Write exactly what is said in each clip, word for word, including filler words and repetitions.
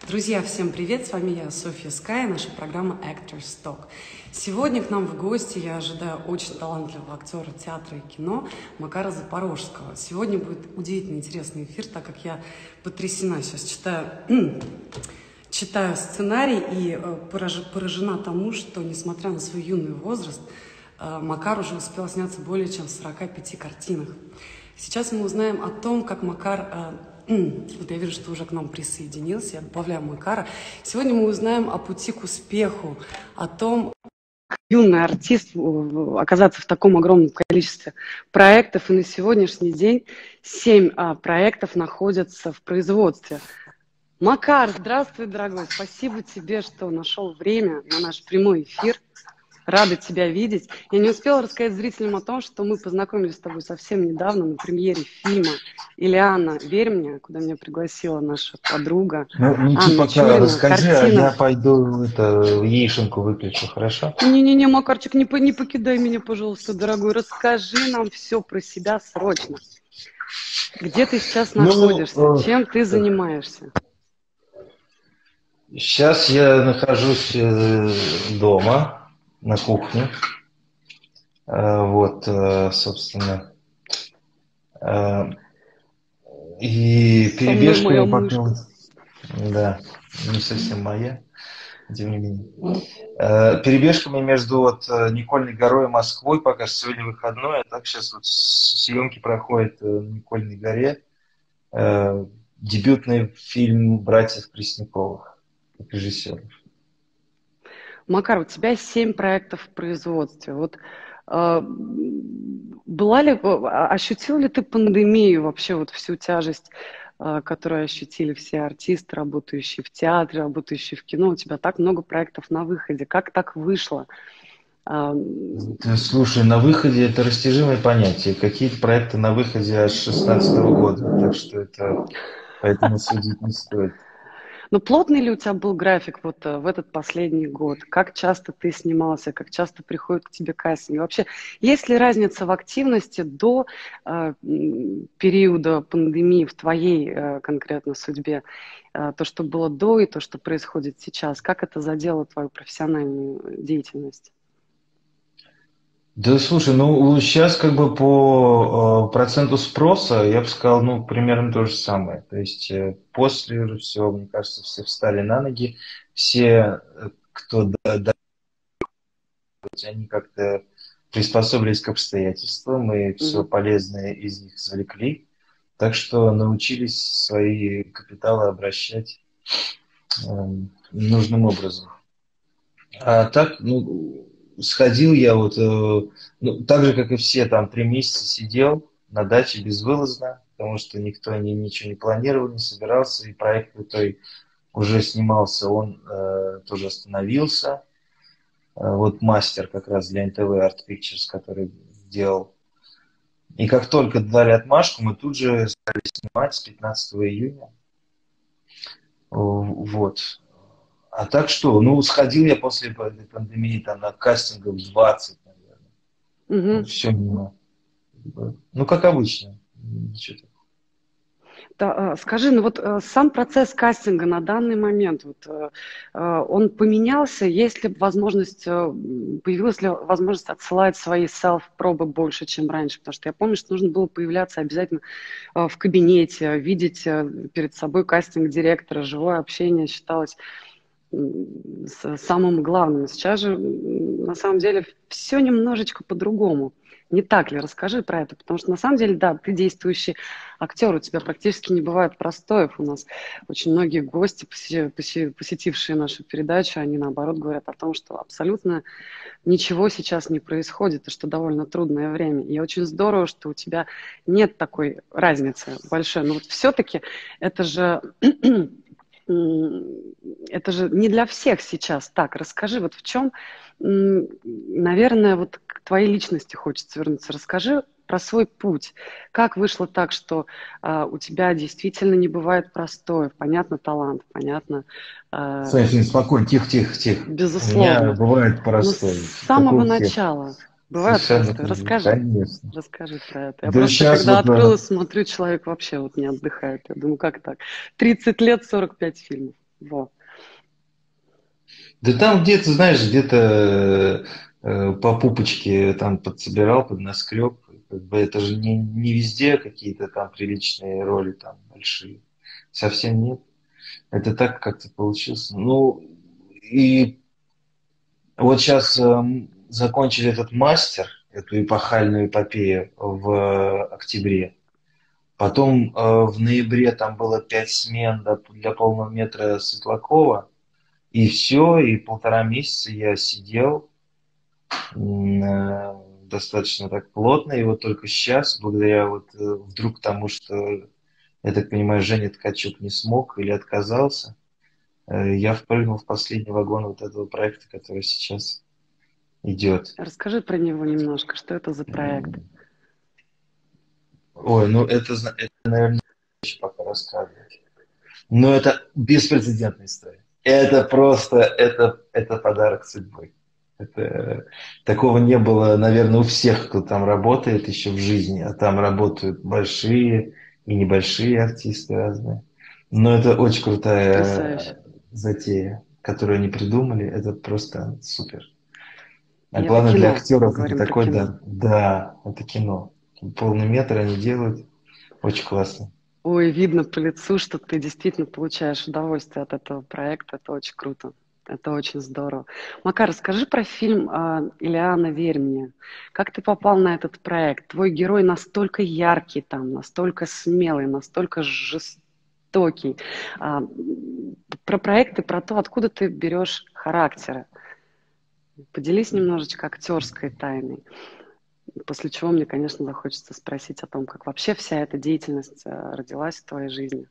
Друзья, всем привет! С вами я, Софья Скай, наша программа Actors Talk. Сегодня к нам в гости я ожидаю очень талантливого актера театра и кино Макара Запорожского. Сегодня будет удивительно интересный эфир, так как я потрясена. Сейчас читаю, читаю сценарий и поражена тому, что, несмотря на свой юный возраст, Макар уже успел сняться более чем в сорока пяти картинах. Сейчас мы узнаем о том, как Макар... Вот я вижу, что уже к нам присоединился, я добавляю Макара. Сегодня мы узнаем о пути к успеху, о том, как юный артист оказаться в таком огромном количестве проектов. И на сегодняшний день семь а, проектов находятся в производстве. Макар, здравствуй, дорогой. Спасибо тебе, что нашел время на наш прямой эфир. Рада тебя видеть. Я не успела рассказать зрителям о том, что мы познакомились с тобой совсем недавно на премьере фильма «Ильяна, верь мне», куда меня пригласила наша подруга Ну, ну ты Анна пока Чурина. расскажи, Картина... а я пойду это, яишенку выключу, хорошо? Не-не-не, Макарчик, не, по, не покидай меня, пожалуйста, дорогой. Расскажи нам все про себя срочно. Где ты сейчас находишься? Ну, Чем ты занимаешься? сейчас я нахожусь дома, на кухне. Вот, собственно. И перебежку я попил. Да, не совсем моя, тем не менее. Перебежками между вот Никольной горой и Москвой, пока что сегодня выходной, а так сейчас вот съемки проходят на Никольной горе. Дебютный фильм братьев Пресняковых, как режиссеров. Макар, у тебя семь проектов в производстве. Вот э, была ли, ощутил ли ты пандемию вообще, вот всю тяжесть, э, которую ощутили все артисты, работающие в театре, работающие в кино? У тебя так много проектов на выходе. Как так вышло? Э, Слушай, на выходе это растяжимое понятие. Какие-то проекты на выходе аж шестнадцатого года, так что это поэтому судить не стоит. Но плотный ли у тебя был график вот в этот последний год? Как часто ты снимался? Как часто приходит к тебе кастинг? Вообще, есть ли разница в активности до э, периода пандемии в твоей э, конкретно судьбе? Э, то, что было до, и то, что происходит сейчас. Как это задело твою профессиональную деятельность? Да, слушай, ну сейчас как бы по э, проценту спроса я бы сказал, ну примерно то же самое. То есть э, после всего, мне кажется, все встали на ноги, все, э, кто да, да, они как-то приспособились к обстоятельствам и все Мгм. полезное из них извлекли. Так что научились свои капиталы обращать э, нужным образом. А так, ну, сходил я вот, э, ну, так же, как и все, там три месяца сидел на даче безвылазно, потому что никто ни, ничего не планировал, не собирался, и проект, который уже снимался, он э, тоже остановился. Э, вот мастер как раз для эн тэ вэ Art Pictures, который делал. И как только дали отмашку, мы тут же стали снимать с пятнадцатого июня. Вот. А так что, ну, сходил я после пандемии там на кастингов двадцать, наверное. Ну, Мгм. все мимо. Ну, как обычно. Ничего такого. Да, скажи, ну вот э, сам процесс кастинга на данный момент, вот, э, э, он поменялся? Есть ли возможность, э, появилась ли возможность отсылать свои селф-пробы больше, чем раньше? Потому что я помню, что нужно было появляться обязательно э, в кабинете, видеть э, перед собой кастинг-директора, живое общение считалось м, с- самым главным. Сейчас же м, на самом деле все немножечко по-другому. Не так ли? Расскажи про это, потому что на самом деле, да, ты действующий актер, у тебя практически не бывает простоев. У нас очень многие гости, посе- посе- посетившие нашу передачу, они наоборот говорят о том, что абсолютно ничего сейчас не происходит, и что довольно трудное время. И очень здорово, что у тебя нет такой разницы большой. Но вот все-таки это же это же не для всех сейчас так. Расскажи, вот в чем, наверное, вот к твоей личности хочется вернуться. Расскажи про свой путь. Как вышло так, что а, у тебя действительно не бывает простоев? Понятно, талант, понятно, а, Саня, спокойно, тихо, тихо, тихо. У меня безусловно. бывает Но с простой, как самого у всех. начала бывает Совершенно простой. точно. Расскажи. Конечно. Расскажи про это. Я Да просто, сейчас когда вот открыла, э, смотрю, человек вообще вот не отдыхает. Я думаю, как так? тридцать лет, сорок пять фильмов. Во. Да там где-то, знаешь, где-то э, по пупочке там подсобирал, поднаскреб. Как бы это же не, не везде какие-то там приличные роли там большие. Совсем нет. Это так как-то получилось. Ну, и вот сейчас закончили этот мастер, эту эпохальную эпопею в октябре. Потом э, в ноябре там было пять смен для, для полного метра Светлакова. И все, и полтора месяца я сидел м, э, достаточно так плотно. И вот только сейчас, благодаря вот э, вдруг тому, что, я так понимаю, Женя Ткачук не смог или отказался, э, я впрыгнул в последний вагон вот этого проекта, который сейчас идет. Расскажи про него немножко, что это за проект? Ой, ну это, зна- это наверное, еще пока рассказывать. Но это беспрецедентная история. Это просто, это, это подарок судьбы. Это, такого не было, наверное, у всех, кто там работает еще в жизни. А там работают большие и небольшие артисты разные. Но это очень Потрясающе. крутая затея, которую они придумали. Это просто супер. А И это главное для кино. Мы актеров это говорим про такой кино. дар. Да, это кино. Полный метр они делают. Очень классно. Ой, видно по лицу, что ты действительно получаешь удовольствие от этого проекта. Это очень круто. Это очень здорово. Макар, расскажи про фильм а, «Илиана, верь мне». Как ты попал на этот проект? Твой герой настолько яркий там, настолько смелый, настолько жестокий. А, про проекты, про то, откуда ты берешь характеры. Поделись немножечко актерской тайной. После чего мне, конечно, захочется спросить о том, как вообще вся эта деятельность э, родилась в твоей жизни.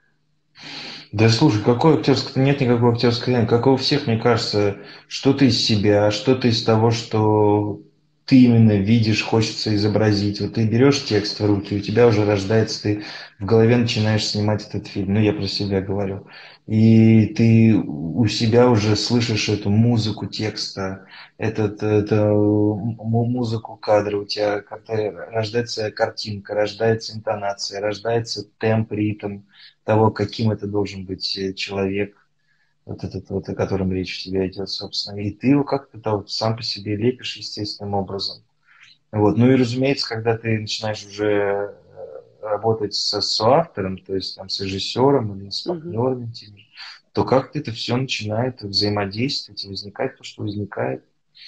Да слушай, какой актерский? Нет никакой актерской игры. Как и у всех, мне кажется, что-то из себя, что-то из того, что ты именно видишь, хочется изобразить. Вот ты берешь текст в руки, у тебя уже рождается, ты в голове начинаешь снимать этот фильм. Ну, я про себя говорю. И ты у себя уже слышишь эту музыку текста, этот, это, м- музыку кадра, у тебя как-то рождается картинка, рождается интонация, рождается темп, ритм того, каким это должен быть э, человек, вот этот вот, о котором речь у тебя идет, собственно. И ты его как-то там вот сам по себе лепишь естественным образом. Вот. Ну и, разумеется, когда ты начинаешь уже э, работать со соавтором, то есть там с режиссером или с Мгм, партнерами теми, то как-то это все начинает взаимодействовать и возникает то, что возникает.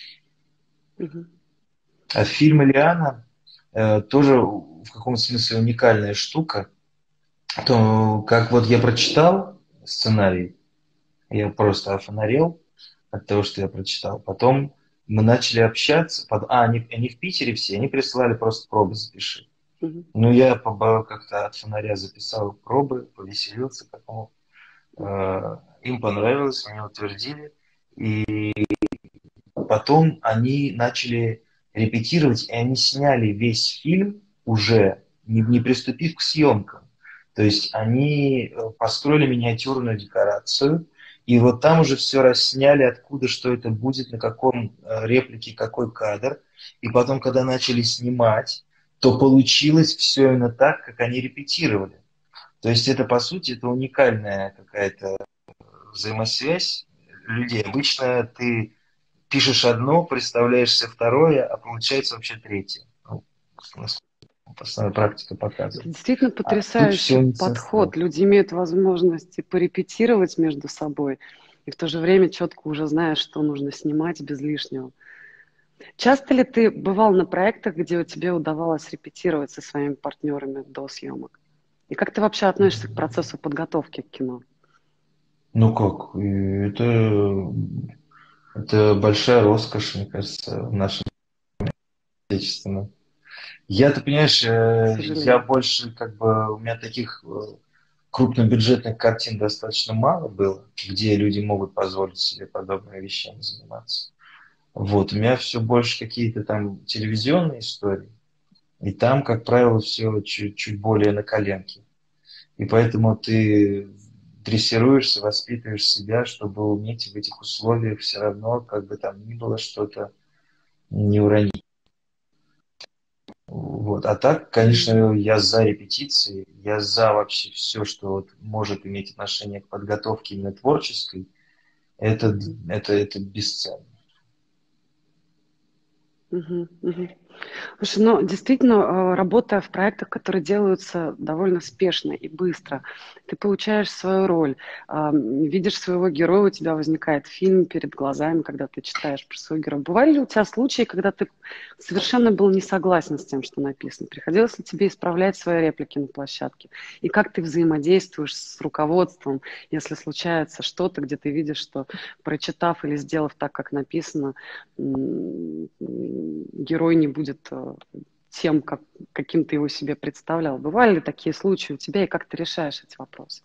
мгм, А фильм «Элиана» э, тоже в каком-то смысле уникальная штука. То, как вот я прочитал сценарий, я просто офонарел от того, что я прочитал. Потом мы начали общаться. Под... А, они, они в Питере все, они присылали просто пробы запиши. мгм, Ну, я поба- как-то от фонаря записал пробы, повеселился, какому. Э, им понравилось, они утвердили. И потом они начали репетировать, и они сняли весь фильм уже, не, не приступив к съемкам. То есть они э, построили миниатюрную декорацию, и вот там уже все рассняли, откуда, что это будет, на каком э, реплике, какой кадр. И потом, когда начали снимать, то получилось все именно так, как они репетировали. То есть это, по сути, это уникальная какая-то взаимосвязь людей. Обычно ты пишешь одно, представляешь себе второе, а получается вообще третье. Ну, основная практика Это показывает. действительно А тут все потрясающий университет. подход. Люди имеют возможность и порепетировать между собой, и в то же время четко уже знаешь, что нужно снимать без лишнего. Часто ли ты бывал на проектах, где у тебе удавалось репетировать со своими партнерами до съемок? И как ты вообще относишься к процессу подготовки к кино? Ну как, и это, это большая роскошь, мне кажется, в нашем отечественном. Я, ты понимаешь, К э, я сожалению. больше, как бы, у меня таких э, крупнобюджетных картин достаточно мало было, где люди могут позволить себе подобными вещами заниматься. Вот, у меня все больше какие-то там телевизионные истории, и там, как правило, все чуть, чуть более на коленке. И поэтому ты дрессируешься, воспитываешь себя, чтобы уметь в этих условиях все равно, как бы там ни было, что-то не уронить. Вот. А так, конечно, я за репетиции, я за вообще все, что вот может иметь отношение к подготовке именно творческой. Это, Мгм. это, это бесценно. Мгм. Мгм. Слушай, ну действительно, э, работая в проектах, которые делаются довольно спешно и быстро, ты получаешь свою роль, а, м, видишь своего героя, у тебя возникает фильм перед глазами, когда ты читаешь про своего героя. Бывали ли у тебя случаи, когда ты совершенно был не согласен с тем, что написано? Приходилось ли тебе исправлять свои реплики на площадке? И как ты взаимодействуешь с руководством, если случается что-то, где ты видишь, что, прочитав или сделав так, как написано, м, м, герой не будет э, тем, как, каким ты его себе представлял. Бывали ли такие случаи у тебя, и как ты решаешь эти вопросы?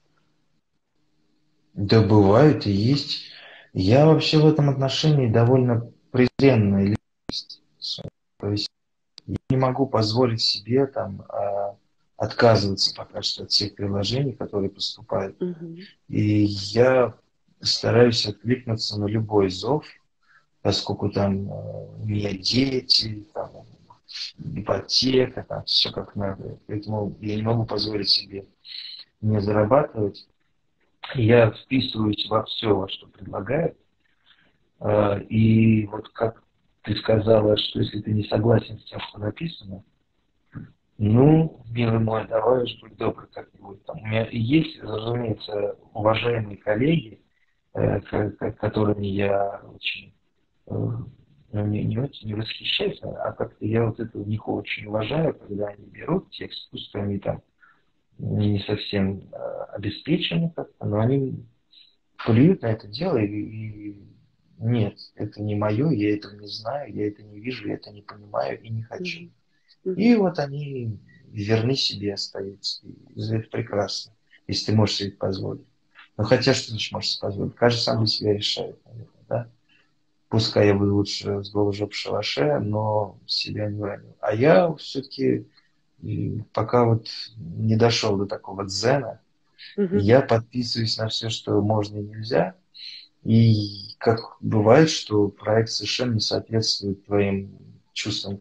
Да бывает и есть. Я вообще в этом отношении довольно презренная личность. То есть я не могу позволить себе там а, отказываться пока что от всех приложений, которые поступают. Мгм. И я стараюсь откликнуться на любой зов, поскольку там э, у меня дети, там, ипотека, там все как надо. Поэтому я не могу позволить себе не зарабатывать. Я вписываюсь во все, во что предлагают. Э, И вот как ты сказала, что если ты не согласен с тем, что написано, ну, милый мой, давай уж будь добр как-нибудь. Там, у меня есть, разумеется, уважаемые коллеги, э, к- к- которыми я очень э, ну, не, не, очень- не восхищаюсь, а как-то я вот это у них очень уважаю, когда они берут текст, пусть они там не совсем э, обеспечены как-то, но они плюют на это дело и, и нет, это не мое, я этого не знаю, я это не вижу, я это не понимаю и не хочу. Мгм. И Мгм. вот они верны себе остаются. И это прекрасно, если ты можешь себе это позволить. Но хотя что ты можешь себе позволить? Каждый сам для себя решает, наверное, да? Пускай я буду лучше с голой в шалаше, но себя не уроню. А я все-таки пока вот не дошел до такого дзена, Мгм. я подписываюсь на все, что можно и нельзя. И как бывает, что проект совершенно не соответствует твоим чувствам,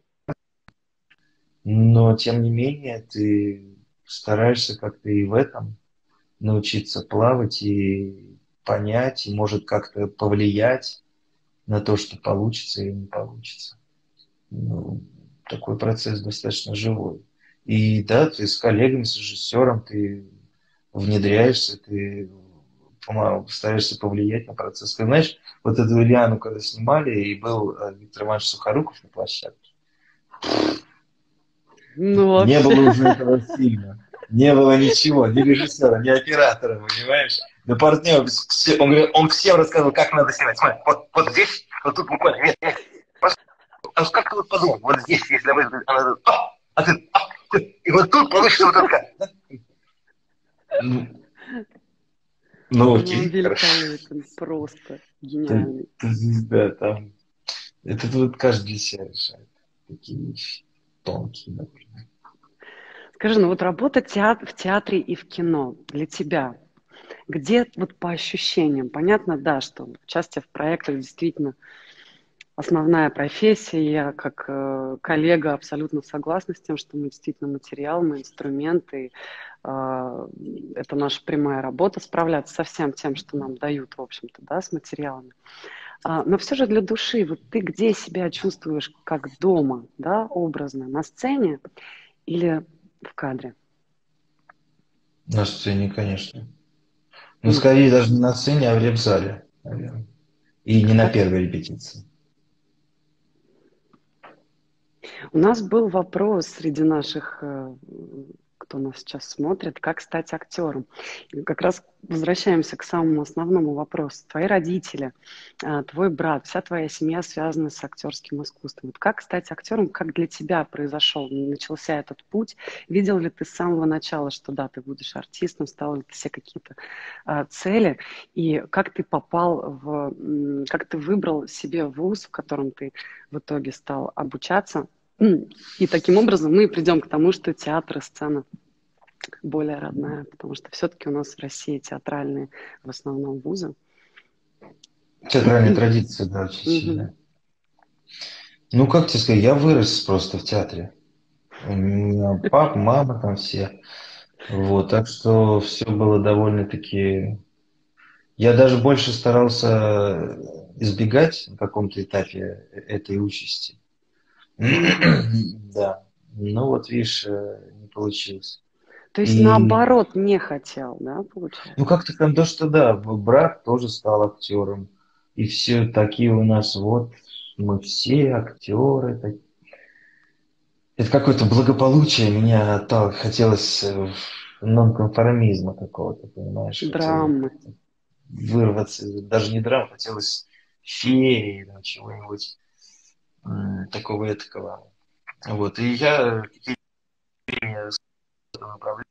но тем не менее ты стараешься как-то и в этом научиться плавать и понять, и может как-то повлиять на то, что получится или не получится. Ну, такой процесс достаточно живой. И да, ты с коллегами, с режиссером, ты внедряешься, ты пома- стараешься повлиять на процесс. Ты знаешь, вот эту Ильяну, когда снимали, и был э, Виктор Иванович Сухоруков на площадке, Ну, не вообще. было уже этого фильма. Не было ничего, ни режиссера, ни оператора, понимаешь? Да партнер, все- он, говорит, он всем рассказывал, как надо снимать. Смотри, вот, вот здесь, вот тут буквально, нет, нет, а как ты вот подумал, вот здесь, если мы, она, а, а ты, а, ты, и вот тут получится вот такая. Ну, ну Ну, он окей, хорошо. великолепен, просто Ты, гениальный. ты звезда там. Это вот каждый для себя решает. Такие вещи тонкие, например. Скажи, ну вот работа теат- в театре и в кино для тебя, где вот по ощущениям? Понятно, да, что участие в проектах действительно основная профессия. Я как э, коллега абсолютно согласна с тем, что мы действительно материал, мы инструменты. Э, это наша прямая работа справляться со всем тем, что нам дают, в общем-то, да, с материалами. А, но все же для души, вот ты где себя чувствуешь как дома, да, образно, на сцене или в кадре? На сцене, конечно. Ну, Мгм. скорее даже не на сцене, а в реп-зале, наверное. И не на Как первой репетиции. у нас был вопрос среди наших, э, кто нас сейчас смотрит, как стать актером. И как раз возвращаемся к самому основному вопросу. Твои родители, а, твой брат, вся твоя семья связана с актерским искусством. Вот как стать актером, как для тебя произошел, начался этот путь? Видел ли ты с самого начала, что да, ты будешь артистом, ставил ли ты себе какие-то а, цели? И как ты попал в, м, как ты выбрал себе вуз, в котором ты в итоге стал обучаться? М, И таким образом мы придем к тому, что театр и сцена более родная, потому что все-таки у нас в России театральные в основном вузы. Театральная традиция, да, очень Мгм. сильная. Ну, как тебе сказать, я вырос просто в театре. У меня папа, мама там все. Вот, так что все было довольно-таки... Я даже больше старался избегать на каком-то этапе этой участи. Мгм. Да. Ну вот, видишь, э, не получилось. То есть И, наоборот не хотел, да, ну, получается? как-то там, то, что да, брат тоже стал актером. И все такие у нас, вот, мы все актеры. так- Это какое-то благополучие. Меня так хотелось э, в нонконформизма какого-то, понимаешь? Хотелось Драмы. вырваться. Даже не драм, хотелось феерии, там, чего-нибудь м, такого этакого. Вот. И я какие-то направления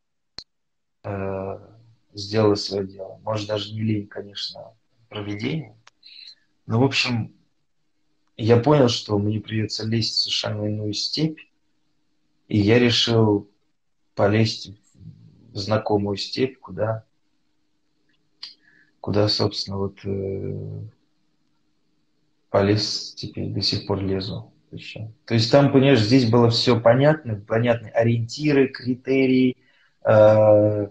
э, сделала свое дело. Может, даже не лень, конечно, проведение. Но, в общем, я понял, что мне придется лезть в совершенно иную степь, и я решил полезть в знакомую степь, куда, куда собственно, вот э, полез теперь, до сих пор лезу. Еще. То есть там, понимаешь, здесь было все понятно, понятны ориентиры, критерии, э, э,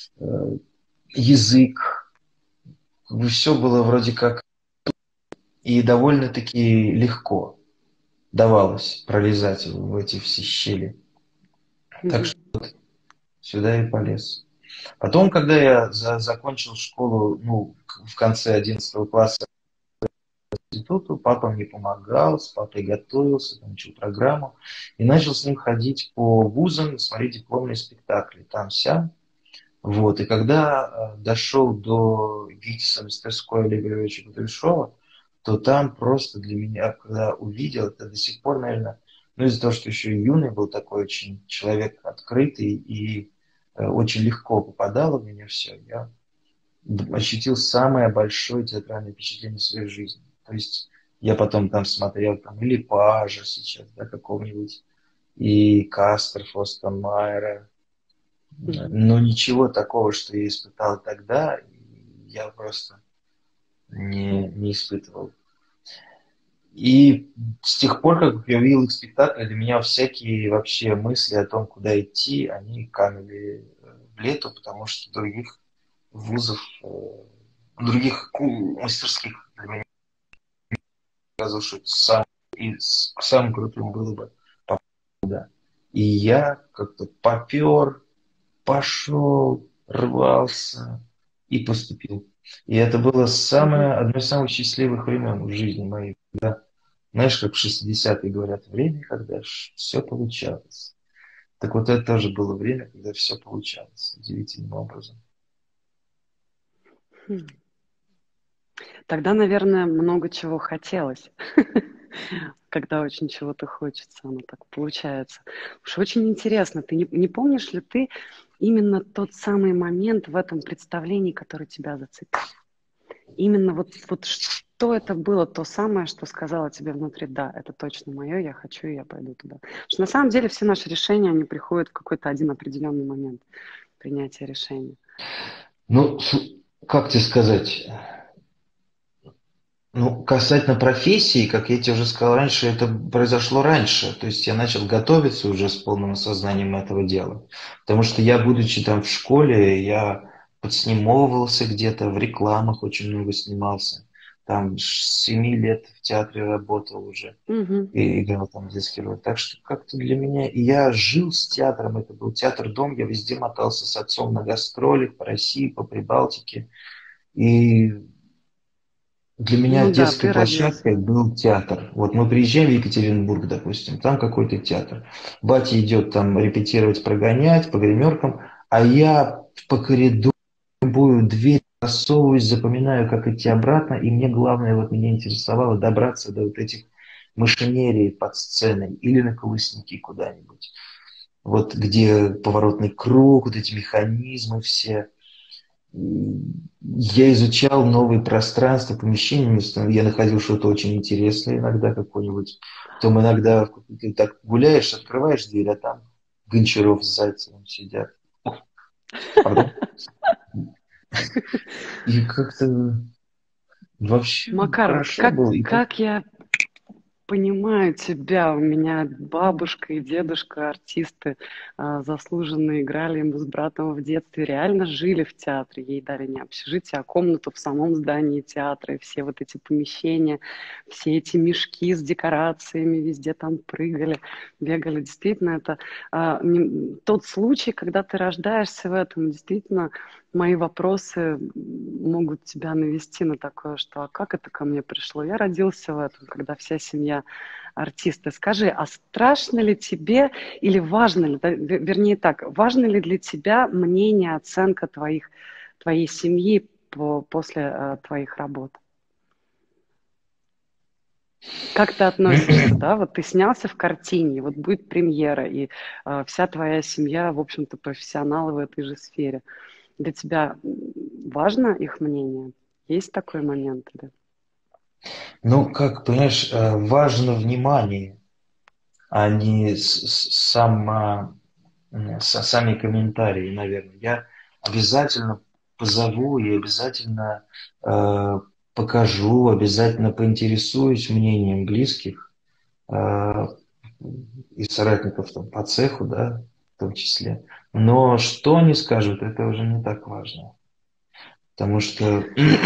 язык, все было вроде как и довольно-таки легко давалось пролезать в эти все щели. Так Мгм. что сюда и полез. Потом, когда я за- закончил школу, ну, к- в конце одиннадцатого класса институту, папа мне помогал, с папой готовился, там, учил программу, и начал с ним ходить по вузам, смотреть дипломные спектакли, там-сям. Вот, и когда э, дошел до ГИТИСа мастерской Олега Львовича Кудряшова, то там просто для меня, когда увидел, это до сих пор, наверное, ну из-за того, что еще и юный был такой очень человек открытый и э, очень легко попадало в меня все, я д- ощутил самое большое театральное впечатление в своей жизни. То есть я потом там смотрел там или Пажа сейчас, да, какого-нибудь, и Кастер, Фостон Майера, Мгм. но ничего такого, что я испытал тогда, я просто не, не испытывал. И с тех пор, как я увидел их спектакль, для меня всякие вообще мысли о том, куда идти, они канули э, в лету, потому что других вузов, э, других ку- мастерских для меня казалось, что это сам, и с- самым крутым было бы попасть туда. И я как-то попер, пошел, рвался и поступил. И это было Мгм. самое, одно из самых счастливых времен в жизни моей. Когда, знаешь, как в шестидесятые говорят, время, когда все получалось. Так вот это тоже было время, когда все получалось удивительным образом. Хм. Тогда, наверное, много чего хотелось. Когда очень чего-то хочется, оно так получается. Уж очень интересно, ты не, не помнишь ли ты именно тот самый момент в этом представлении, который тебя зацепил? Именно вот, вот что это было то самое, что сказала тебе внутри, да, это точно мое, я хочу, и я пойду туда. Потому что на самом деле все наши решения, они приходят в какой-то один определенный момент принятия решения. Ну, как тебе сказать? Ну, касательно профессии, как я тебе уже сказал раньше, это произошло раньше. То есть я начал готовиться уже с полным осознанием этого дела. Потому что я, будучи там в школе, я подснимовывался где-то, в рекламах очень много снимался. Там с семи лет в театре работал уже Мгм. и играл там детский роль. Так что как-то для меня... И я жил с театром, это был театр-дом, я везде мотался с отцом на гастролях по России, по Прибалтике. И для меня Ну да, детской ты родился. площадкой был театр. Вот мы приезжаем в Екатеринбург, допустим, там какой-то театр. Батя идет там репетировать, прогонять по гримеркам, а я по коридору любую дверь просовываюсь, запоминаю, как идти обратно, и мне главное, вот меня интересовало добраться до вот этих машинерий под сценой или на колысники куда-нибудь. Вот где поворотный круг, вот эти механизмы все. Я изучал новые пространства, помещения, я находил что-то очень интересное иногда какое-нибудь. Потом иногда ты так гуляешь, открываешь дверь, а там Гончаров с Зайцевым сидят. Пардон? И как-то вообще Макар, вот хорошо как, было. И так, как я Понимаю тебя. У меня бабушка и дедушка, артисты, а, заслуженные, играли мы с братом в детстве, реально жили в театре. Ей дали не общежитие, а комнату в самом здании театра. И все вот эти помещения, все эти мешки с декорациями, везде там прыгали, бегали. Действительно, это а, не- тот случай, когда ты рождаешься в этом. Действительно, мои вопросы могут тебя навести на такое, что а как это ко мне пришло? Я родился в этом, когда вся семья артисты. Скажи, а страшно ли тебе или важно ли, да, ве- вернее так, важно ли для тебя мнение, оценка твоих, твоей семьи по- после э, твоих работ? Как ты относишься, да? Вот ты снялся в картине, вот будет премьера, и э, вся твоя семья, в общем-то, профессионалы в этой же сфере. Для тебя м, важно их мнение? Есть такой момент? Да? Ну, как, понимаешь, э, важно внимание, а не с- с- сама, м, са- сами комментарии, наверное. Я обязательно позову и обязательно э, покажу, обязательно поинтересуюсь мнением близких э, и соратников там, по цеху, да, в том числе. Но что они скажут, это уже не так важно. Потому что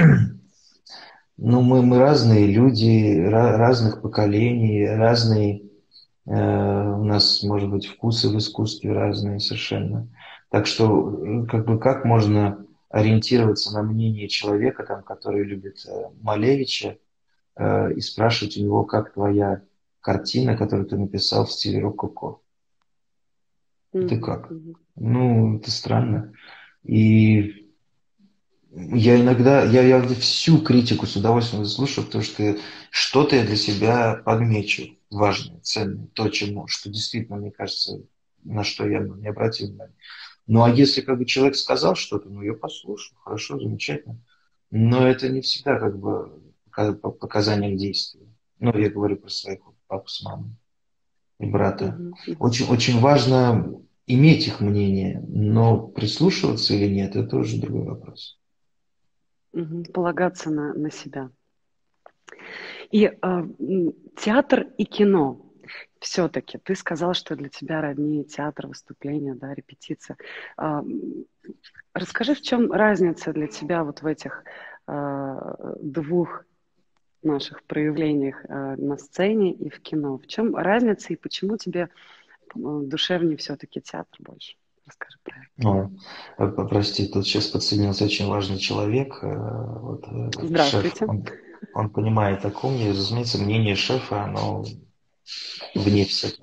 ну, мы, мы разные люди, ra- разных поколений, разные, э, у нас, может быть, вкусы в искусстве разные совершенно. Так что, э, как бы, как можно ориентироваться на мнение человека, там, который любит э, Малевича, э, и спрашивать у него, как твоя картина, которую ты написал в стиле рококо. Это Мгм, как? мгм, Ну, это странно. И я иногда, я, я всю критику с удовольствием заслушаю, потому что что-то я для себя подмечу важное, ценное, то, чему, что действительно, мне кажется, на что я бы не обратил внимания. Ну, а если как бы человек сказал что-то, ну, я послушаю, хорошо, замечательно. Но это не всегда как бы пока- по- показание к действию. Ну, я говорю про своих папу с мамой и брата. мгм, мгм, Очень, очень важно иметь их мнение, но прислушиваться или нет, это уже другой вопрос. мгм. Полагаться на, на себя. И э, м, театр и кино. Все-таки ты сказал, что для тебя роднее театр, выступления, да, репетиция. А, м, расскажи, в чем разница для тебя вот в этих э, двух наших проявлениях э, на сцене и в кино? В чем разница и почему тебе э, душевнее все-таки театр больше? Расскажи про это. Ну, э, прости, тут сейчас подсоединился очень важный человек, э, вот, э, шеф, Здравствуйте. он, он понимает о ком я, разумеется, мнение шефа, оно вне всяких.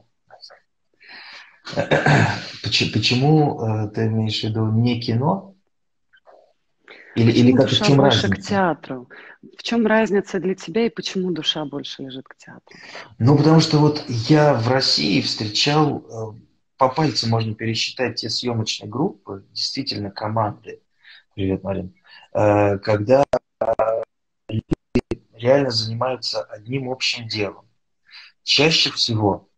Почему, почему э, ты имеешь в виду не кино? Или, или Почему как, в душа чем больше к разница? театру? В чем разница для тебя и почему душа больше лежит к театру? Ну, потому что вот я в России встречал, э, по пальцам можно пересчитать те съемочные группы, действительно команды, привет, Марин, э, когда реально занимаются одним общим делом. Чаще всего,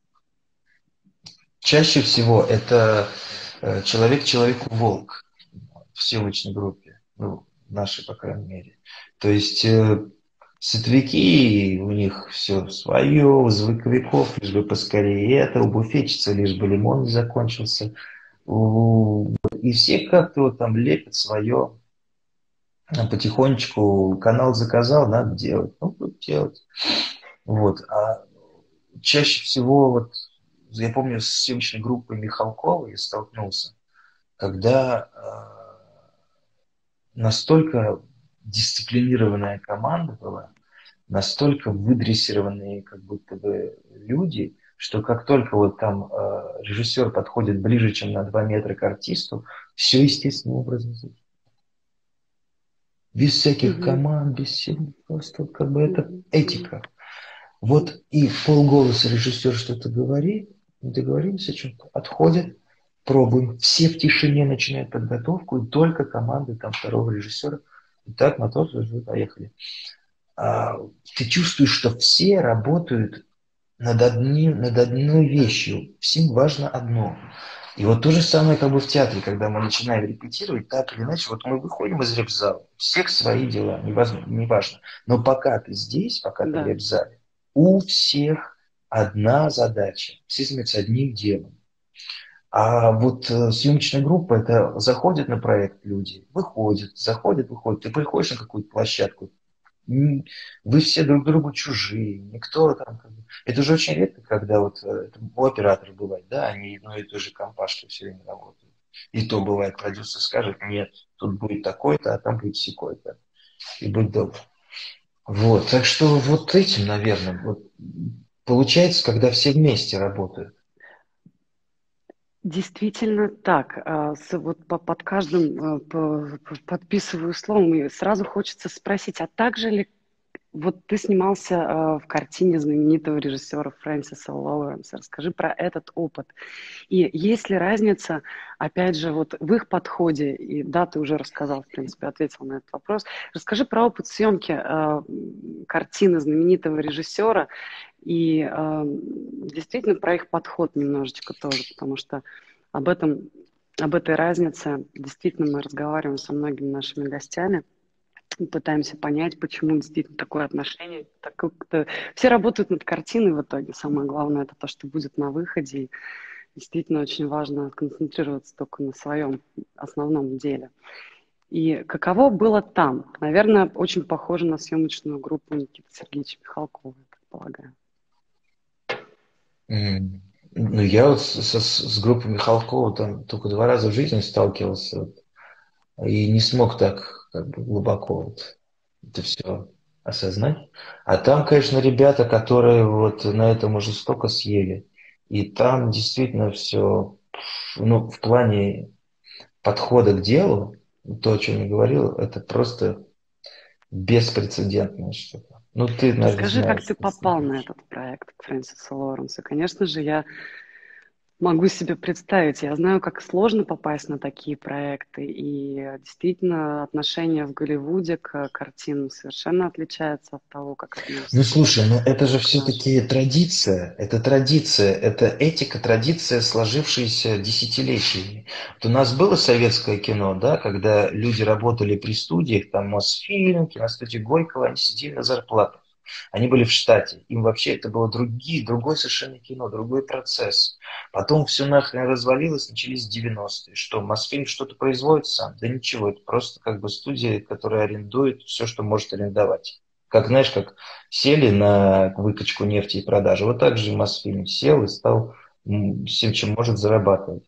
чаще всего это э, человек человеку волк в съемочной группе, ну, в нашей, по крайней мере. То есть э, световики, у них все свое, у звуковиков лишь бы поскорее это, у буфетчицы лишь бы лимон не закончился. У- И все как-то вот там лепят свое потихонечку. Канал заказал, надо делать. Ну, буду делать. Вот. А чаще всего, вот, я помню, с съемочной группой Михалкова я столкнулся, когда э, настолько дисциплинированная команда была, настолько выдрессированные как будто бы люди, что как только вот там э, режиссер подходит ближе, чем на два метра к артисту, все естественным образом. Без всяких Мгм, команд, без всего, просто как бы это мгм, мгм, этика. Вот и в полголоса режиссер что-то говорит, мы договорились о чем-то, отходит, пробуем. Все в тишине начинают подготовку, и только команда там второго режиссера. И так, мотор, поехали. А, ты чувствуешь, что все работают над, одним, над одной вещью. Всем важно одно. И вот то же самое как бы в театре, когда мы начинаем репетировать, так или иначе, вот мы выходим из реп-зала, у всех свои дела, неважно, неважно. Но пока ты здесь, пока ты в да. реп-зале, У всех одна задача, все занимаются одним делом. А вот э, съемочная группа, это заходят на проект люди, выходят, заходят, выходят. Ты приходишь на какую-то площадку, м, вы все друг другу чужие, никто там... как бы- Это же очень редко, когда вот э, это у операторов бывает, да, они одной и той же компашкой все время работают. И то бывает, продюсер скажет, нет, тут будет такой-то, а там будет сякой-то. И будь добр. Вот, так что вот этим, наверное, вот, получается, когда все вместе работают. Действительно так. А, с- Вот по- под каждым э, по- по- подписываю словом, и сразу хочется спросить, а также ли вот ты снимался э, в картине знаменитого режиссера Фрэнсиса Лоуренса. Расскажи про этот опыт. И есть ли разница, опять же, вот в их подходе, и да, ты уже рассказал, в принципе, ответил на этот вопрос. Расскажи про опыт съемки э, картины знаменитого режиссера и э, действительно про их подход немножечко тоже, потому что об этом, об этой разнице действительно мы разговариваем со многими нашими гостями, и пытаемся понять, почему действительно такое отношение. Так как-то все работают над картиной в итоге. Самое главное это то, что будет на выходе. И действительно очень важно концентрироваться только на своем основном деле. И каково было там? Наверное, очень похоже на съемочную группу Никиты Сергеевича Михалкова, я так полагаю. М. Ну, я вот с, с- с группой Михалкова там только два раза в жизни сталкивался вот, и не смог так как бы глубоко вот это все осознать. А там, конечно, ребята, которые вот на этом уже столько съели. И там действительно все, ну, в плане подхода к делу, то, о чем я говорил, это просто беспрецедентное что-то. Ну, ты, наверное, Расскажи, как знаешь. ты попал на этот проект Фрэнсиса Лоуренса. Конечно же, я могу себе представить. Я знаю, как сложно попасть на такие проекты. И э, действительно, отношение в Голливуде к картинам совершенно отличается от того, как Ну, относятся слушай, ну это же к нашим. все-таки традиция, это традиция, это этика, традиция, сложившаяся десятилетиями. Вот у нас было советское кино, да, когда люди работали при студиях, там Мосфильм, киностудия Горького, они сидели на зарплатах, они были в штате, им вообще это было другие, другое совершенно кино, другой процесс. Потом все нахрен развалилось, начались девяностые. Что, Мосфильм что-то производит сам? Да ничего, это просто как бы студия, которая арендует все, что может арендовать. Как, знаешь, как сели на выкачку нефти и продажи. Вот так же и Мосфильм сел и стал м, всем, чем может, зарабатывать.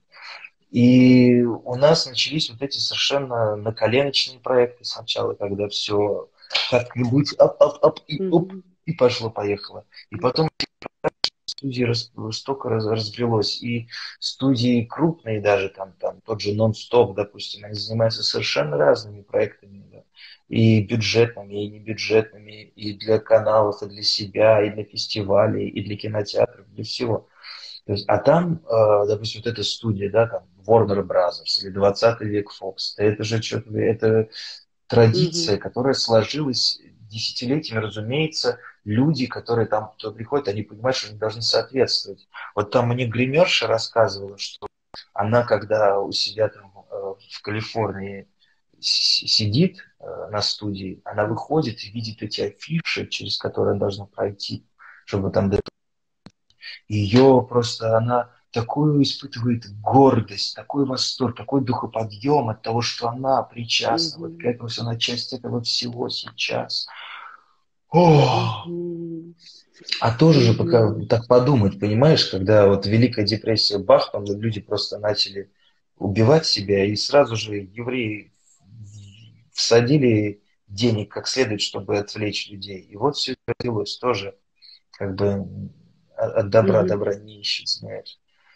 И у нас начались вот эти совершенно наколеночные проекты сначала, когда все как-нибудь оп-оп-оп и оп, Мгм. и пошло-поехало. И потом студии рас- столько раз- разбрелось. И студии крупные даже, там, там тот же «Нон-стоп», допустим, они занимаются совершенно разными проектами. Да. И бюджетными, и небюджетными, и для каналов, и для себя, и для фестивалей, и для кинотеатров, для всего. То есть, а там, э, допустим, вот эта студия, да, там, Warner Brothers или двадцатый век Fox, это же что-то, это Мгм. традиция, которая сложилась десятилетиями, разумеется, люди, которые там туда приходят, они понимают, что они должны соответствовать. Вот там мне гримерша рассказывала, что она, когда у себя там э, в Калифорнии с- сидит э, на студии, она выходит и видит эти афиши, через которые она должна пройти, чтобы там ее просто она такую испытывает гордость, такой восторг, такой духоподъем от того, что она причастна вот к Мгм. этому, что она часть этого всего сейчас. О! Мгм. А тоже же пока Мгм. так подумать, понимаешь, когда вот Великая депрессия бахнула, люди просто начали убивать себя, и сразу же евреи всадили денег как следует, чтобы отвлечь людей. И вот все это родилось тоже, как бы от добра Мгм. добра не ищет, знаешь.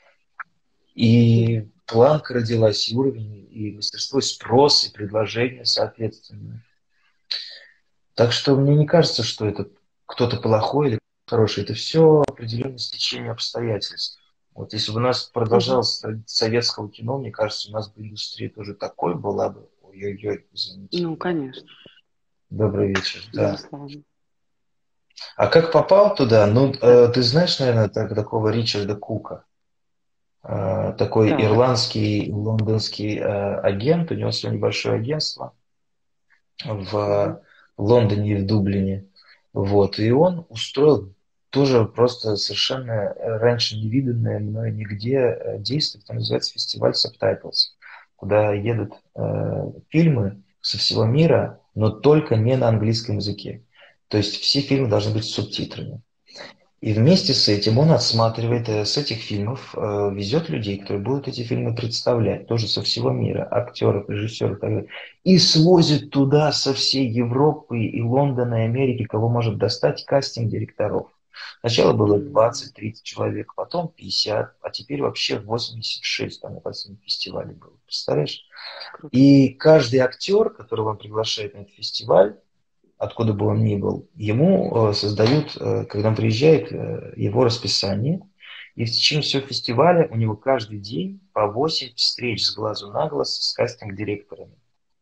И планка родилась, и уровень, и мастерство, и спрос, и предложение, соответственно. Так что мне не кажется, что это кто-то плохой или хороший. Это все определенное стечение обстоятельств. Вот если бы у нас Мгм. продолжалось традиция советского кино, мне кажется, у нас бы индустрия тоже такой была бы. Ой-ой-ой, извините Ну, меня. конечно, Добрый вечер, да. безусловно. А как попал туда? Ну, Да. э, ты знаешь, наверное, так- такого Ричарда Кука? Э, такой Так. ирландский, лондонский э, агент. У него свое небольшое агентство Мгм. в Лондоне и в Дублине. Вот. И он устроил, тоже просто совершенно э, раньше невиданное мной нигде э, действие, это называется фестиваль Subtitles, куда едут э, фильмы со всего мира, но только не на английском языке. То есть все фильмы должны быть с субтитрами. И вместе с этим он отсматривает э, с этих фильмов, э, везет людей, которые будут эти фильмы представлять, тоже со всего мира, актеров, режиссеров и так далее, и свозит туда со всей Европы и Лондона, и Америки, кого может достать, кастинг директоров. Сначала было двадцать-тридцать человек, потом пятьдесят, а теперь вообще восемьдесят шесть там на последнем фестивале было. Представляешь? Круто. И каждый актер, которого он приглашает на этот фестиваль, откуда бы он ни был, ему э, создают, э, когда он приезжает, э, его расписание. И в течение всего фестиваля у него каждый день по восемь встреч с глазу на глаз с кастинг-директорами.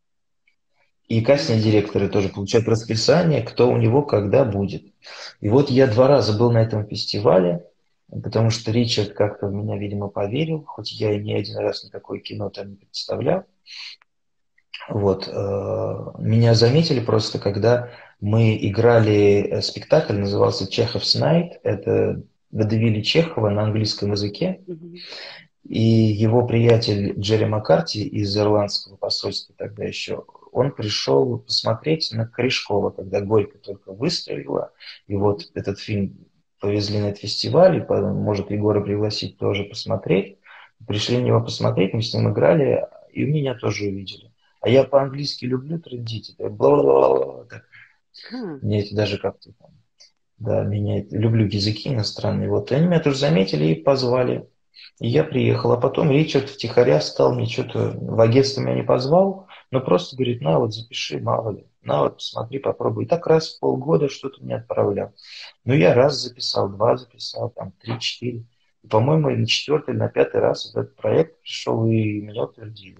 И кастинг-директоры тоже получают расписание, кто у него когда будет. И вот я два раза был на этом фестивале, потому что Ричард как-то в меня, видимо, поверил, хоть я и не один раз никакое кино там не представлял. Вот, э, меня заметили просто, когда мы играли спектакль, назывался «Чехов's Night». Это водевили Чехова на английском языке. Мгм. И его приятель Джерри Маккарти из ирландского посольства тогда еще, он пришел посмотреть на Корешкова, когда Горько только выстрелила. И вот этот фильм повезли на этот фестиваль, и, может, Егора пригласить тоже посмотреть. Пришли на него посмотреть, мы с ним играли, и меня тоже увидели. А я по-английски люблю трындить. Это бла-бла-бла-бла. Так. А, Мне это даже как-то там, да, меня это- люблю языки иностранные. Вот, и они меня тоже заметили и позвали. И я приехал. А потом Ричард втихаря стал мне что-то, в агентство меня не позвал, но просто говорит, на вот запиши, мало ли. На вот посмотри, попробуй. И так раз в полгода что-то мне отправлял. Ну, я раз записал, два записал, там, три, четыре. И, по-моему, и на четвертый, или на пятый раз этот проект пришел, и меня утвердили.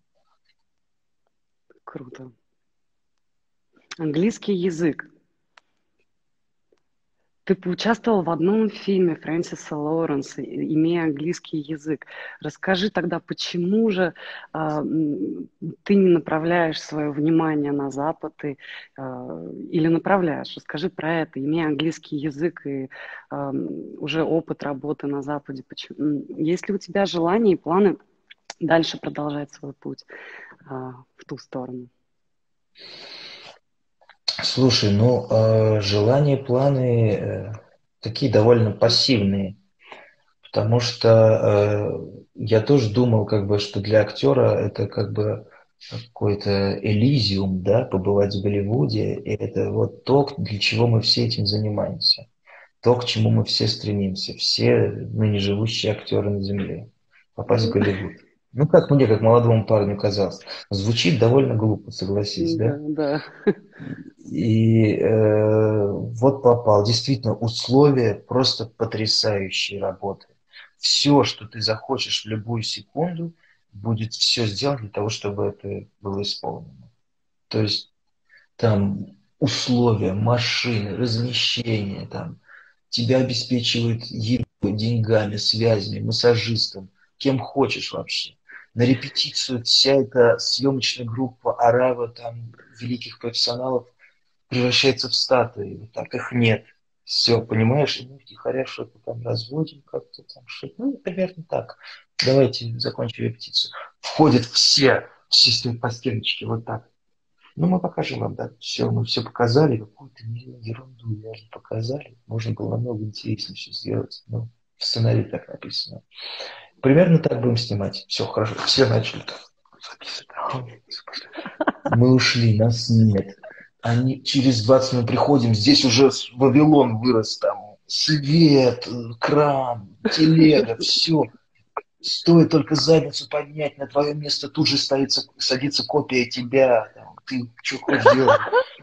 круто. Английский язык. Ты поучаствовал в одном фильме Фрэнсиса Лоуренса, и- имея английский язык. Расскажи тогда, почему же а, м, ты не направляешь свое внимание на Запад и, а, или направляешь? Расскажи про это, имея английский язык и а, м, уже опыт работы на Западе. Почему- м, Есть ли у тебя желание и планы дальше продолжать свой путь а, в ту сторону? Слушай, ну, э, желания, планы э, такие довольно пассивные, потому что э, я тоже думал, как бы, что для актера это как бы какой-то элизиум, да, побывать в Голливуде, и это вот то, для чего мы все этим занимаемся, то, к чему мы все стремимся, все ныне живущие актеры на Земле, попасть в Ну, Голливуд. Ну, как мне, как молодому парню казалось. Звучит довольно глупо, согласись, да, да? да. И э, вот попал. Действительно, условия просто потрясающие работы. Все, что ты захочешь в любую секунду, будет все сделано для того, чтобы это было исполнено. То есть там условия, машины, размещение, там, тебя обеспечивают едой, деньгами, связями, массажистом, кем хочешь вообще. На репетицию вся эта съемочная группа арава, там, великих профессионалов превращается в статуи. Вот так их нет. Все, понимаешь? И мы втихаря что-то там разводим, как-то там что-то. Ну, примерно так. Давайте закончим репетицию. Входят все, все стоят по стеночке, вот так. Ну, мы покажем вам, да, все, мы все показали, какую-то ерунду реально показали. Можно было намного интереснее все сделать, но в сценарии так написано. Примерно так будем снимать. Все, хорошо, все начали так записывать. Мы ушли, нас нет. Они через двадцать минут приходим, здесь уже Вавилон вырос, там свет, э, кран, телега, все. Стоит только задницу поднять, на твое место тут же стоится, садится копия тебя. Там, ты что хочешь делать?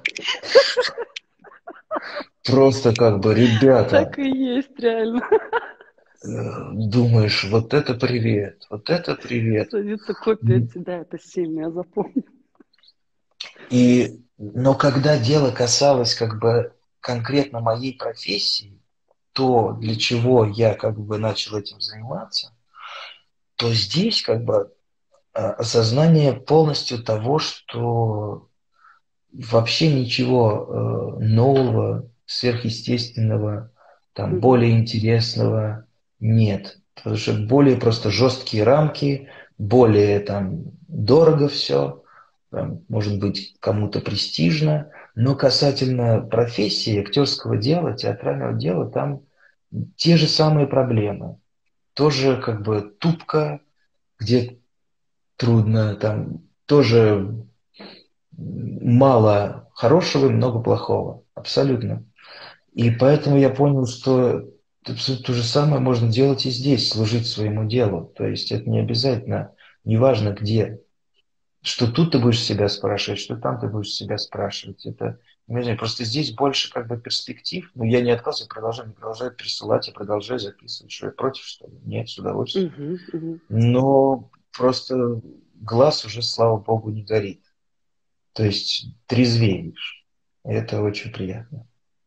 Просто как бы, ребята, Так и есть, реально. э, думаешь, вот это привет, вот это привет. Садится копия тебя, это сильно, я запомню. И, но когда дело касалось как бы конкретно моей профессии, то, для чего я как бы начал этим заниматься, то здесь как бы а, осознание полностью того, что вообще ничего э, нового, сверхъестественного там Мгм. более интересного нет. Потому что более просто жесткие рамки, более там дорого все, может быть кому-то престижно, но касательно профессии, актерского дела, театрального дела, там те же самые проблемы. Тоже как бы тупо, где трудно, там тоже мало хорошего и много плохого. Абсолютно. И поэтому я понял, что абсолютно то же самое можно делать и здесь, служить своему делу. То есть это не обязательно, неважно где. Что тут ты будешь себя спрашивать, что там ты будешь себя спрашивать. Это, не знаю, просто здесь больше как бы перспектив. Но я не отказываю, продолжаю, не продолжаю присылать, я продолжаю записывать. Что я против, что ли? Нет, с удовольствием. Мгм. Мгм. Но просто глаз уже, слава богу, не горит. То есть трезвеешь. Это очень приятно.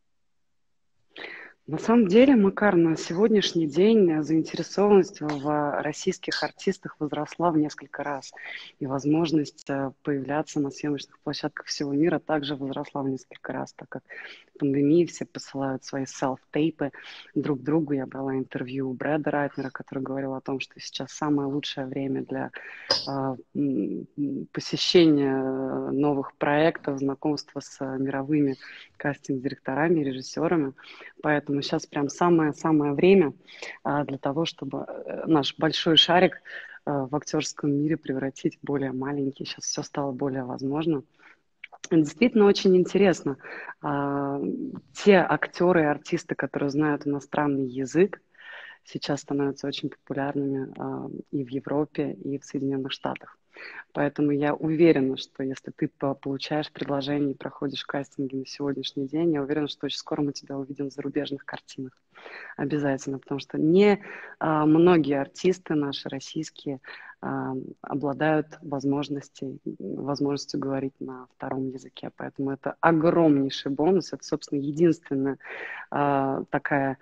На самом деле, Макар, на сегодняшний день заинтересованность в российских артистах возросла в несколько раз. И возможность э, появляться на съемочных площадках всего мира также возросла в несколько раз, так как в пандемии все посылают свои селф-тейпы друг другу. Я брала интервью у Брэда Райтнера, который говорил о том, что сейчас самое лучшее время для а, м, посещения э, новых проектов, знакомства с э, мировыми кастинг-директорами, режиссерами. Поэтому сейчас прям самое-самое время а, для того, чтобы э, наш большой шарик э, в актерском мире превратить в более маленький. Сейчас все стало более возможно. Действительно очень интересно. А, те актеры и артисты, которые знают иностранный язык, сейчас становятся очень популярными а, и в Европе, и в Соединенных Штатах. Поэтому я уверена, что если ты по- получаешь предложение и проходишь кастинги на сегодняшний день, я уверена, что очень скоро мы тебя увидим в зарубежных картинах. Обязательно, потому что не а, многие артисты наши российские а, обладают возможностью, возможностью говорить на втором языке. Поэтому это огромнейший бонус. Это, собственно, единственная а, такая,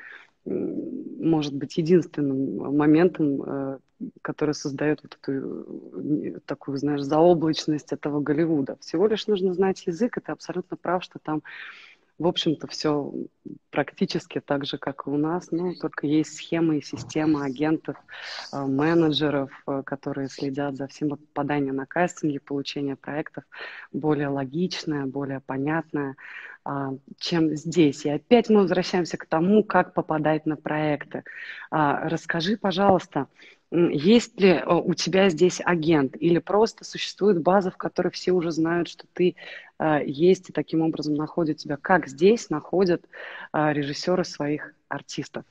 может быть, единственным моментом, э, который создает вот эту такую, знаешь, заоблачность этого Голливуда. Всего лишь нужно знать язык, и ты абсолютно прав, что там, в общем-то, все практически так же, как и у нас, но только есть схемы и система агентов, э, менеджеров, э, которые следят за всем попаданием на кастинги, получение проектов более логичное, более понятное, а, чем здесь. И опять мы возвращаемся к тому, как попадать на проекты. А, Расскажи, пожалуйста, м, есть ли э, у тебя здесь агент или просто существует база, в которой все уже знают, что ты э, есть и таким образом находят тебя? Как здесь находят э, режиссеры своих артистов?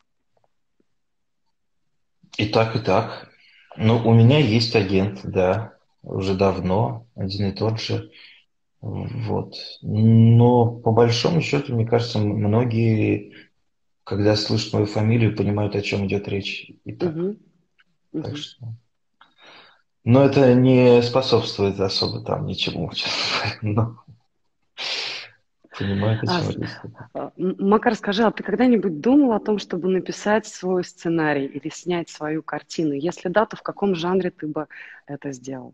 И так, и так. Ну, у меня есть агент, да, уже давно, один и тот же. Вот. Но по большому счету, мне кажется, м- многие, когда слышат мою фамилию, понимают, о чем идет речь и так. Мгм, Так мгм. что... Но это не способствует особо там ничему, честно говоря. Но понимают, о А, чем с- речь. а, М- Макар, скажи, а ты когда-нибудь думал о том, чтобы написать свой сценарий или снять свою картину? Если да, то в каком жанре ты бы это сделал?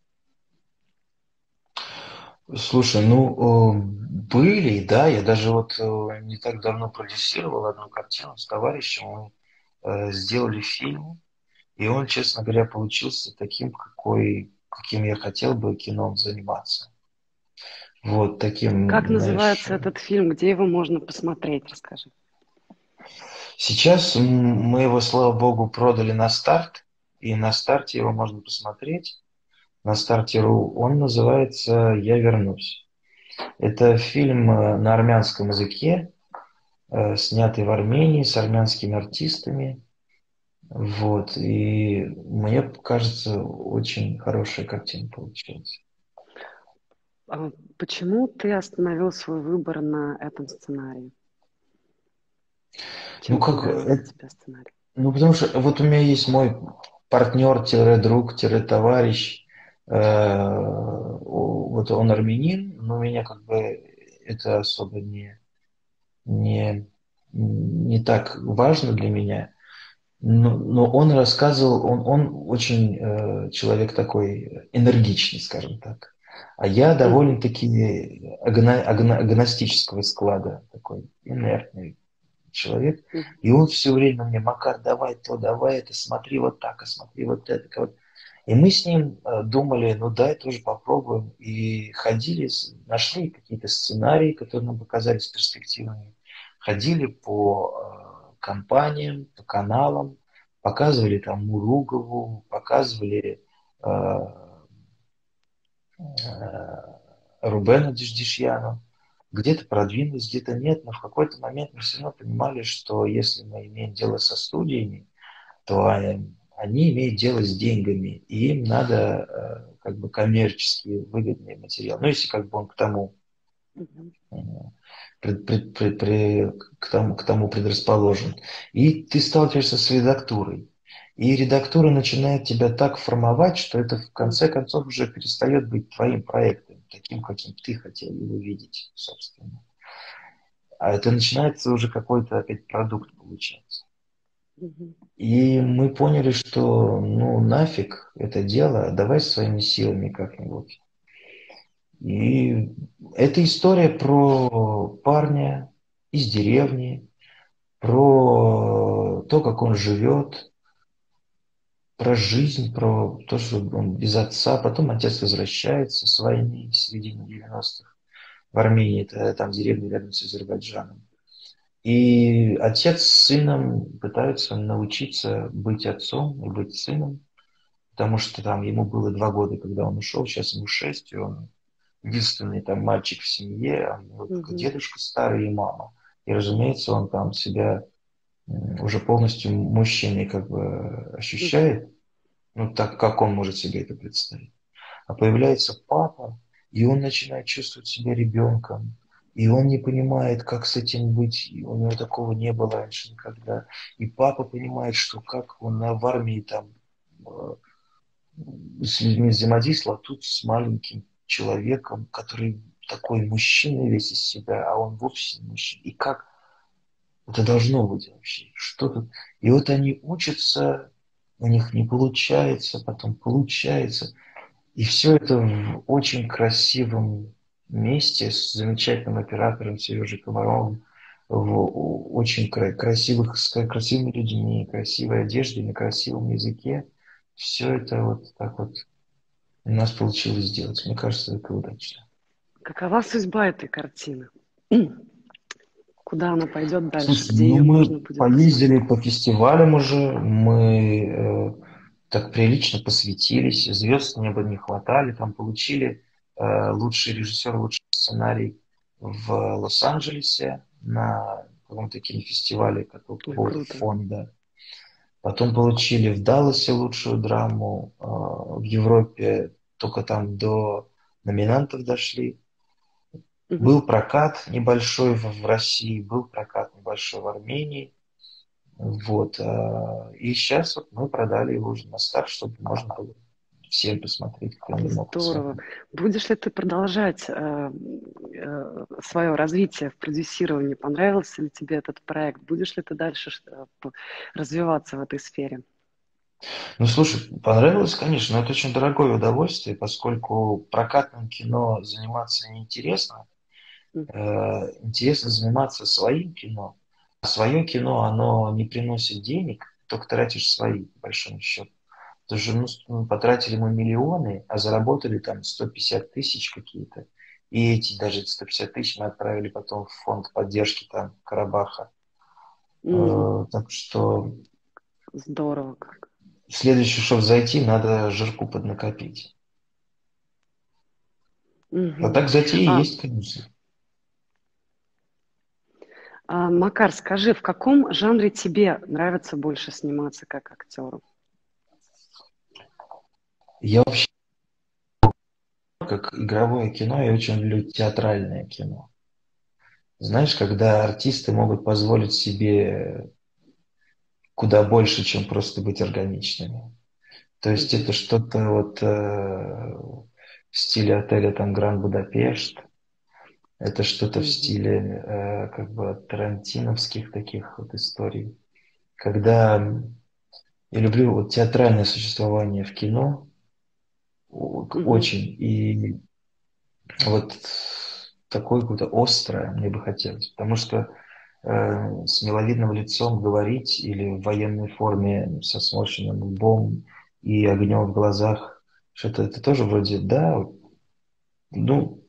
Слушай, ну, э, были, да, я даже вот э, не так давно продюсировал одну картину с товарищем, мы э, сделали фильм, и он, честно говоря, получился таким, какой, каким я хотел бы кино заниматься. Вот Как таким, знаешь. называется этот фильм? Где его можно посмотреть? Расскажи. Сейчас м, мы его, слава богу, продали на старт, и на старте его можно посмотреть. На старте.ру он называется «Я вернусь». Это фильм э, на армянском языке, э, снятый в Армении с армянскими артистами. Вот. И мне кажется, очень хорошая картина получилась. А почему ты остановил свой выбор на этом сценарии? Ну Чем как, понравился э, тебе сценарий? ну потому что вот у меня есть мой партнер-друг-товарищ, э, о- вот он армянин, но меня как бы это особо не, не, не так важно для меня. Но, но он рассказывал, он, он очень э, человек такой энергичный, скажем так. А я Мгм. довольно-таки агно- агно- агностического склада, такой инертный человек, Мгм. и он все время мне: Макар, давай то, давай это, смотри вот так, а смотри вот это. Вот. И мы с ним э, думали, ну дай тоже попробуем. И ходили, с- нашли какие-то сценарии, которые нам показались перспективными. Ходили по э, компаниям, по каналам, показывали там Муругову, показывали э, э, Рубена Диждишьяну. Где-то продвинулись, где-то нет, но в какой-то момент мы все равно понимали, что если мы имеем дело со студиями, то они, они имеют дело с деньгами, и им надо э, как бы коммерчески выгодный материал. Ну, если как бы он к тому, Мгм. э, пред- пред- пред- пре- к тому, к тому предрасположен. И ты сталкиваешься с редактурой. И редактура начинает тебя так формовать, что это в конце концов уже перестает быть твоим проектом, таким, каким ты хотел его видеть, собственно. А это начинается уже какой-то опять продукт получаться. Мгм. И мы поняли, что ну нафиг это дело, давай своими силами как-нибудь. И это история про парня из деревни, про то, как он живет, про жизнь, про то, что он без отца. Потом отец возвращается с войны в середине девяностых в Армении, это там деревня рядом с Азербайджаном. И отец с сыном пытаются научиться быть отцом и быть сыном, потому что там ему было два года, когда он ушел, сейчас ему шесть, и он единственный там мальчик в семье, а у него только Мгм. дедушка старый и мама. И, разумеется, он там себя уже полностью мужчиной как бы Мгм. ощущает, ну так, как он может себе это представить. А появляется папа, и он начинает чувствовать себя ребенком, и он не понимает, как с этим быть, и у него такого не было раньше никогда. И папа понимает, что как он в армии там э, с людьми взаимодействовал, а тут с маленьким человеком, который такой мужчина весь из себя, а он вовсе не мужчина. И как это должно быть вообще? Что тут? И вот они учатся, у них не получается, потом получается. И все это в очень красивом месте с замечательным оператором Сережей Комаровым, в очень кра- красивых, с красивыми людьми, красивой одежде, на красивом языке. Все это вот так вот у нас получилось сделать. Мне кажется, это удачно. Какова судьба этой картины? Куда она пойдет дальше? Слушай, Где ну ее мы можно будет поездили посмотреть? по фестивалям уже, мы э, так прилично посвятились, звезд неба не хватали, там получили э, лучший режиссер, лучший сценарий в Лос-Анджелесе на каком-то кинофестивале Ой, какого-то круто. фонда. Потом получили в Далласе лучшую драму, э, в Европе только там до номинантов дошли. Мгм. Был прокат небольшой в, в России, был прокат небольшой в Армении. Вот. а, И сейчас вот мы продали его уже на старт, чтобы можно было всем посмотреть, кто не мог Здорово. посмотреть. Будешь ли ты продолжать э, э, свое развитие в продюсировании? Понравился ли тебе этот проект? Будешь ли ты дальше э, п- развиваться в этой сфере? Ну, слушай, понравилось, конечно, но это очень дорогое удовольствие, поскольку прокатным кино заниматься неинтересно. М. Э, Интересно заниматься своим кино. А свое кино, оно не приносит денег, только тратишь свои, по большому счету. Потому что ну, с- ну, потратили мы миллионы, а заработали там сто пятьдесят тысяч какие-то. И эти даже сто пятьдесят тысяч мы отправили потом в фонд поддержки там Карабаха. М, Э, Так что Здорово как. следующий, чтобы зайти, надо жирку поднакопить. А Мгм. так затеи А, есть, конечно. а, Макар, скажи, в каком жанре тебе нравится больше сниматься как актеру? Я вообще, как игровое кино, я очень люблю театральное кино. Знаешь, когда артисты могут позволить себе куда больше, чем просто быть органичными. То есть Мгм. это что-то вот э, в стиле отеля там Гранд Будапешт, это что-то в Мгм. стиле э, как бы тарантиновских таких вот историй. Когда я люблю вот театральное существование в кино, о- Мгм. очень, и вот такое какое-то острое мне бы хотелось, потому что э, с миловидным лицом говорить или в военной форме со сморщенным лбом и огнем в глазах, что-то это тоже вроде, да, ну,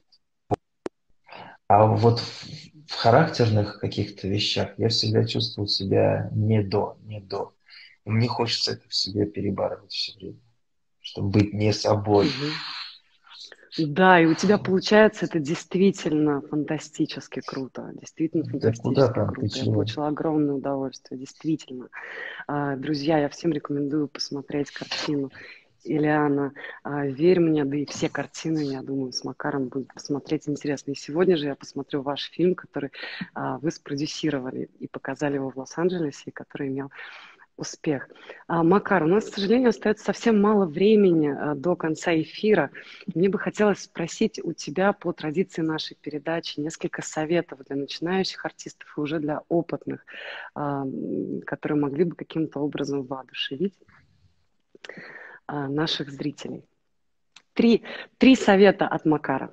а вот в, в характерных каких-то вещах я всегда чувствовал себя не до, не до. И мне хочется это в себе перебарывать все время, чтобы быть не собой. Мгм. Да, и у тебя получается это действительно фантастически круто. Действительно Да куда фантастически там, ты круто. Я чего? получила огромное удовольствие, действительно. А, Друзья, я всем рекомендую посмотреть картину Илиана. А, «Верь мне», да и все картины, я думаю, с Макаром будет посмотреть интересно. И сегодня же я посмотрю ваш фильм, который а, вы спродюсировали и показали его в Лос-Анджелесе, и который имел успех. А, Макар, у нас, к сожалению, остается совсем мало времени а, до конца эфира. Мне бы хотелось спросить у тебя по традиции нашей передачи несколько советов для начинающих артистов и уже для опытных, а, м, которые могли бы каким-то образом воодушевить а, наших зрителей. Три, три совета от Макара.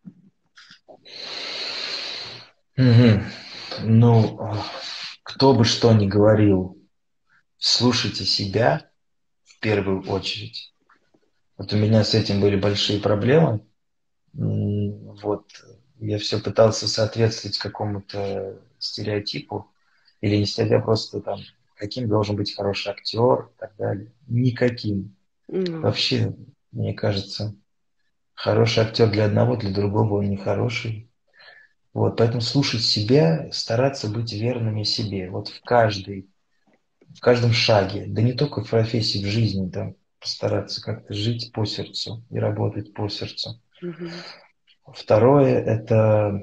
Мгм. Ну, а, кто бы что ни говорил, слушайте себя в первую очередь. Вот у меня с этим были большие проблемы. М, Вот я все пытался соответствовать какому-то стереотипу, или не стереотипу, а просто там, каким должен быть хороший актер и так далее. Никаким. М, Вообще, мне кажется, хороший актер для одного, для другого он не хороший. Вот, поэтому слушать себя, стараться быть верными себе. Вот в каждой, в каждом шаге, да не только в профессии, в жизни, там, постараться как-то жить по сердцу и работать по сердцу. мгм, Второе это,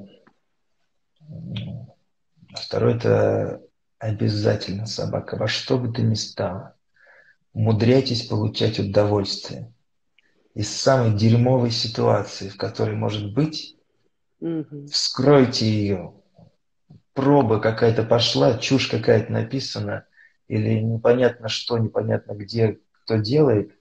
второе это обязательно собака, во что бы то ни стало. Умудряйтесь получать удовольствие. Из самой дерьмовой ситуации, в которой может быть, мгм, вскройте ее. Проба какая-то пошла, чушь какая-то написана, или непонятно что, непонятно где, кто делает.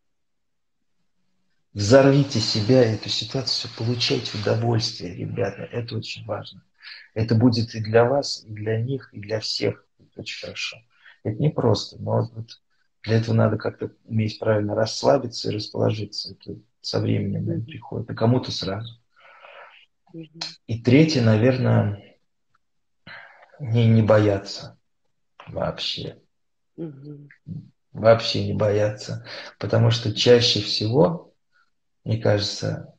Взорвите себя, эту ситуацию, получайте удовольствие, ребята, это очень важно. Это будет и для вас, и для них, и для всех. Это очень хорошо. Это не просто, но вот для этого надо как-то уметь правильно расслабиться и расположиться. Это со временем, наверное, мгм, приходит, а кому-то сразу. мгм, И третье, наверное, не, не бояться вообще. мгм. Вообще не бояться. Потому что чаще всего, мне кажется,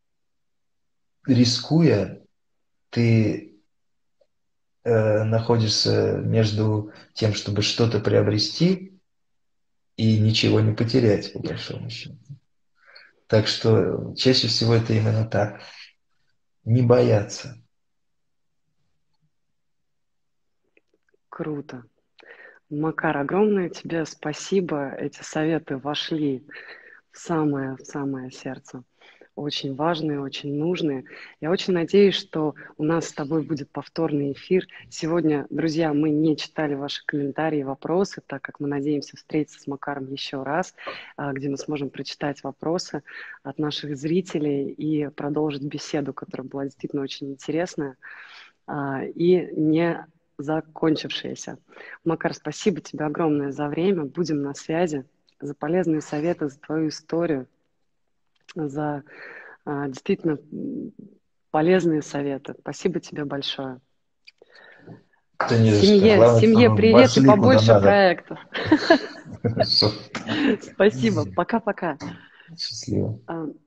рискуя, ты э, находишься между тем, чтобы что-то приобрести и ничего не потерять, по большому счету. Так что чаще всего это именно так. Не бояться. Круто. Макар, огромное тебе спасибо. Эти советы вошли в самое, в самое сердце. Очень важные, очень нужные. Я очень надеюсь, что у нас с тобой будет повторный эфир. Сегодня, друзья, мы не читали ваши комментарии и вопросы, так как мы надеемся встретиться с Макаром еще раз, а, где мы сможем прочитать вопросы от наших зрителей и продолжить беседу, которая была действительно очень интересная а, и не закончившаяся. Макар, спасибо тебе огромное за время. Будем на связи. За полезные советы, за твою историю, за а, действительно полезные советы. Спасибо тебе большое. Это не за что. Семье, Главное, семье чтобы привет и вошли куда побольше надо. проектов. Хорошо. Спасибо. Пока-пока. Счастливо. А,